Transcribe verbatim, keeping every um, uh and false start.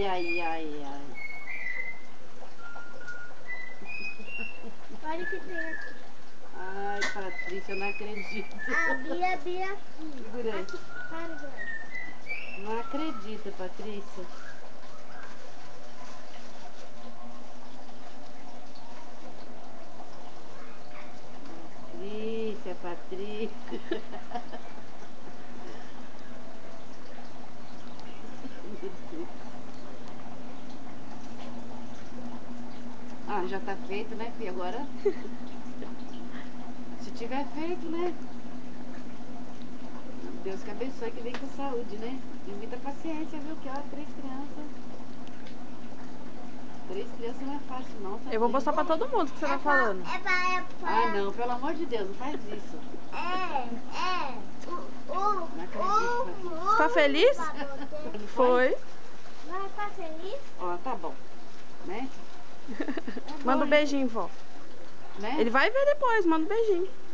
ai, ai, ai. Olha o que tem aqui. Ai, Patrícia, eu não acredito. A Bia, Bia aqui. Segura aí. Aqui, para, Bia. Não acredito, Patrícia. Patrícia, Patrícia. Ah, já tá feito, né, filha? Agora, se tiver feito, né? Deus que abençoe, que vem com saúde, né? E muita paciência, viu? Que ó, três crianças. Três crianças não é fácil, não. Tá Eu vou doido. mostrar pra todo mundo o que você tá falando. É pra, é pra... Ah, não, pelo amor de Deus, não faz isso. É, é. O, o, Não acredito, Patrícia. Você tá feliz? Não Foi. Vai, tá feliz? Ó, tá bom. Né? É Manda um bom, beijinho, vó. né? Ele vai ver depois, manda um beijinho.